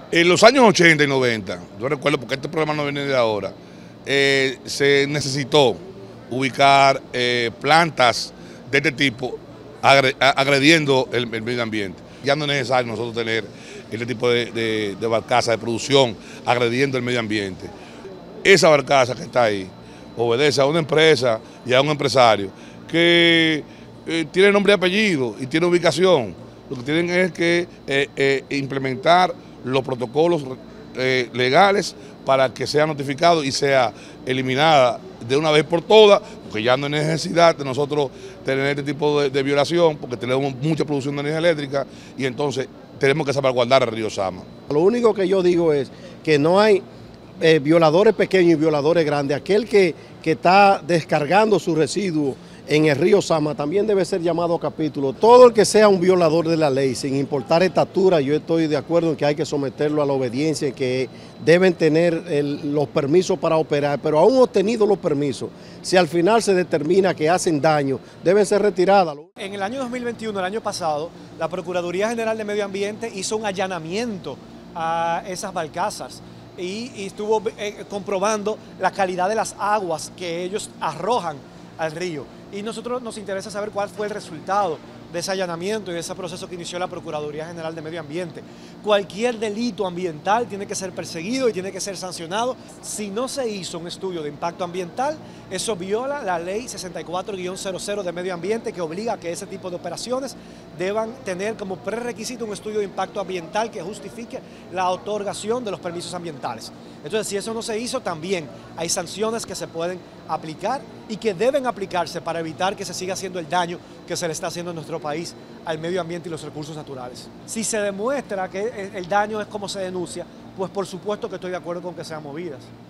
En los años 80 y 90, yo recuerdo porque este programa no viene de ahora, se necesitó ubicar plantas de este tipo agrediendo el medio ambiente. Ya no es necesario nosotros tener este tipo de barcaza de producción agrediendo el medio ambiente. Esa barcaza que está ahí obedece a una empresa y a un empresario que tiene nombre y apellido y tiene ubicación. Lo que tienen es que implementar los protocolos legales para que sea notificado y sea eliminada de una vez por todas, porque ya no hay necesidad de nosotros tener este tipo de violación, porque tenemos mucha producción de energía eléctrica y entonces tenemos que salvaguardar el río Sama. Lo único que yo digo es que no hay violadores pequeños y violadores grandes. Aquel que está descargando sus residuos en el río Sama también debe ser llamado a capítulo. Todo el que sea un violador de la ley, sin importar estatura, yo estoy de acuerdo en que hay que someterlo a la obediencia, en que deben tener los permisos para operar, pero aún obtenidos los permisos, si al final se determina que hacen daño, deben ser retiradas. En el año 2021, el año pasado, la Procuraduría General de Medio Ambiente hizo un allanamiento a esas barcazas y estuvo comprobando la calidad de las aguas que ellos arrojan al río. Y nosotros nos interesa saber cuál fue el resultado de ese allanamiento y de ese proceso que inició la Procuraduría General de Medio Ambiente. Cualquier delito ambiental tiene que ser perseguido y tiene que ser sancionado. Si no se hizo un estudio de impacto ambiental, eso viola la ley 64-00 de Medio Ambiente, que obliga a que ese tipo de operaciones deban tener como prerequisito un estudio de impacto ambiental que justifique la otorgación de los permisos ambientales. Entonces, si eso no se hizo, también hay sanciones que se pueden aplicar y que deben aplicarse para evitar que se siga haciendo el daño que se le está haciendo en nuestro país al medio ambiente y los recursos naturales. Si se demuestra que el daño es como se denuncia, pues por supuesto que estoy de acuerdo con que sean movidas.